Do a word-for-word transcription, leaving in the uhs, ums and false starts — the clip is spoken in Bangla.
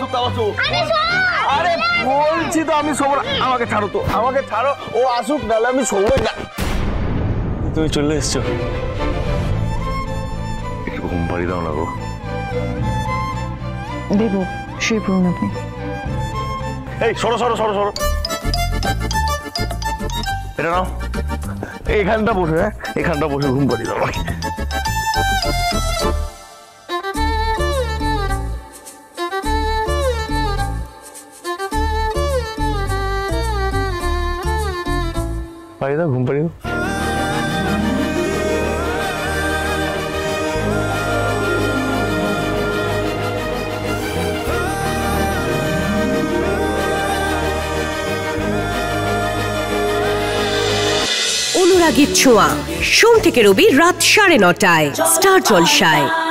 করতে আসো? আরে বলছি তো আমি শোবো না, আমাকে ছাড়ো তো, আমাকে ছাড়ো, ও আসুক, নাহলে আমি শোবই না। তুমি চলে এসছো, একটু ঘুম পাড়িয়ে দাও না গো। দেবো, শুয়ে পড়ুন আপনি। এই সরো সরো সরো সরো, এটা নাও, এইখানটা বসে, হ্যাঁ এখানটা বসে ঘুম পাড়িয়ে দাও আমাকে। পাড়িয়ে দাও, ঘুম পাড়িয়ে দাও। অনুরাগীর ছোঁয়া, সোম থেকে রবি রাত সাড়ে নটায় স্টার জলসায়।